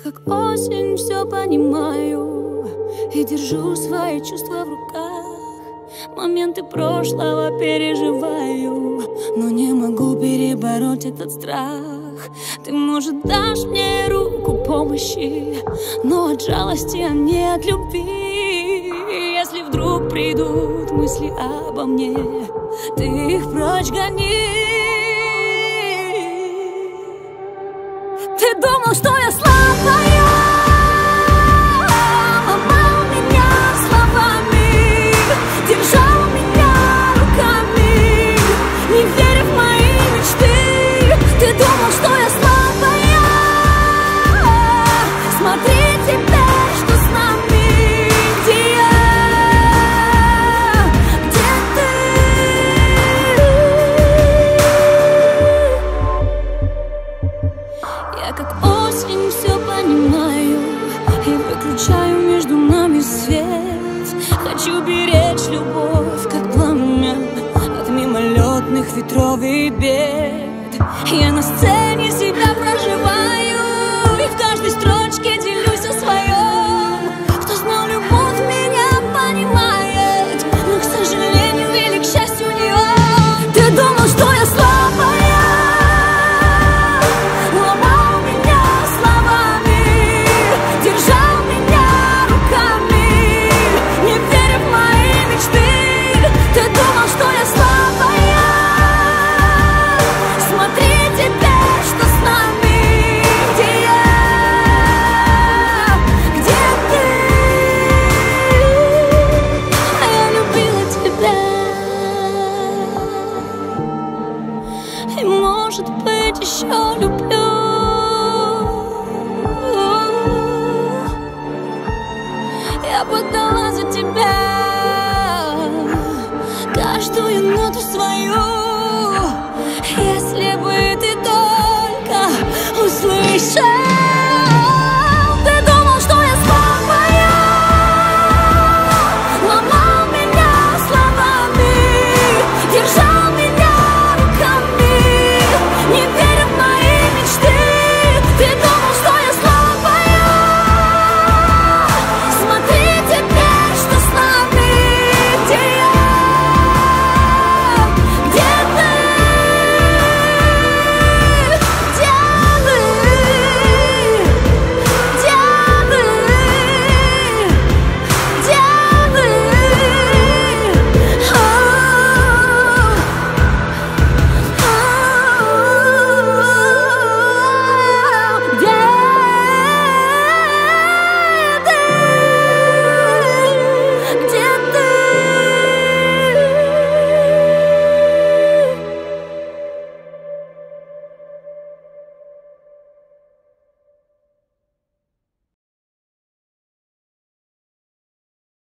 как осень все понимаю и держу свои чувства в руках. Моменты прошлого переживаю, но не могу перебороть этот страх. Ты, может, дашь мне руку помощи, но от жалости, а не от любви. Если вдруг придут мысли обо мне, ты их прочь гони. Ты думал, что я слабая, ломал меня словами, держал меня руками, не веря в мои мечты. Ты думал, что я слабая, смотри теперь, что с нами. Где я, где ты? Я как осень все понимаю и выключаю между нами свет. Хочу беречь любовь, как пламя, от мимолетных ветров и бед. Я на сцене